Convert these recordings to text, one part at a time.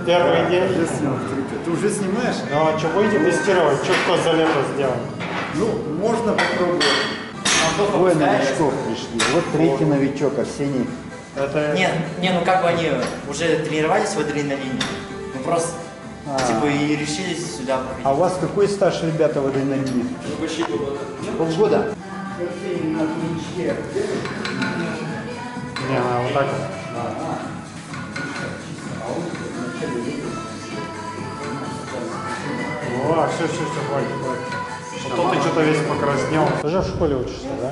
Первый день? Ты уже снимаешь? Ну а что, будете тестировать? Что кто за лето сделал? Ну, можно попробовать. Двое новичков пришли. Вот третий новичок, Арсений. Это... Не, ну как бы они уже тренировались в адреналине. Ну просто, типа, и решились сюда походить. А у вас какой стаж, ребята, в адреналине? Ну, почти полгода. Полгода? Не, вот так вот. О, все, хватит. Что ты что-то весь покраснел. Ты же в школе учишься, да?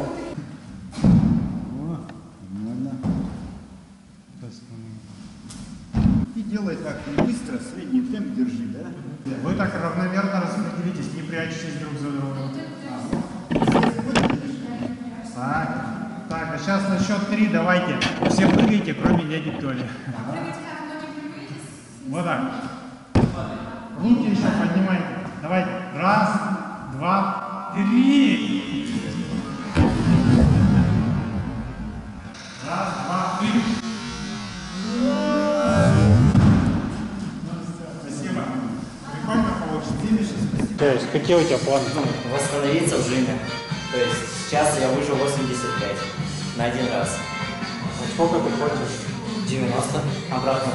И делай так, не быстро, средний темп держи, да? Вы так равномерно распределитесь, не прячетесь друг за другом. Так, а сейчас на счет 3 давайте. Все прыгайте, кроме дяди Толи. Вот так. Руки еще поднимайте. Давайте. Раз, два, три. Раз, два, три. Спасибо. Прикольно получится. То есть, какие у тебя планы? Восстановиться в жиме. То есть сейчас я выжил 85 на один раз. А сколько ты хочешь? 90 обратно.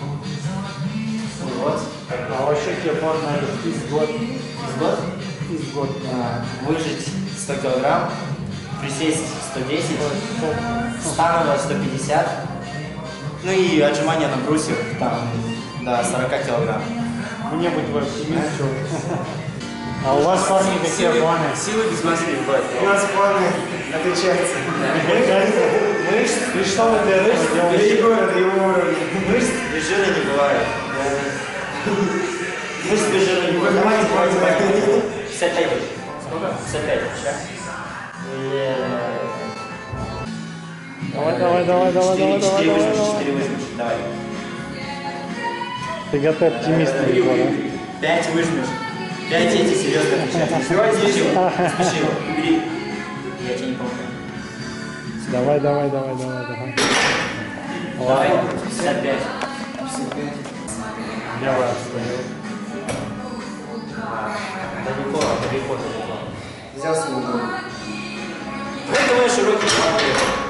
Вот. А вообще тебе планы из год? Из год? Выжить 100 килограмм, присесть 110, станово 150, ну и отжимания на брусьях там до 40 килограмм. Мне быть твой оптимист. А у вас, парни, какие планы? Силы без маски не бывает. У нас планы отличаются. И что вы для этого делаете? Его уровень. Мышц без жира не бывает. Мышц без жира не бывает. Давайте. 55 будет. Сколько? 55. Давай. 4 выжмешь. Давай. Ты готов оптимист, да? 5 выжмешь. 5 эти серьезно отвечают. Спешил. Убери. Я тебя не помню. Давай. Давай. 55. Левая встаю. Далеко. Взял свою ногу. Вот давай широкий шаг.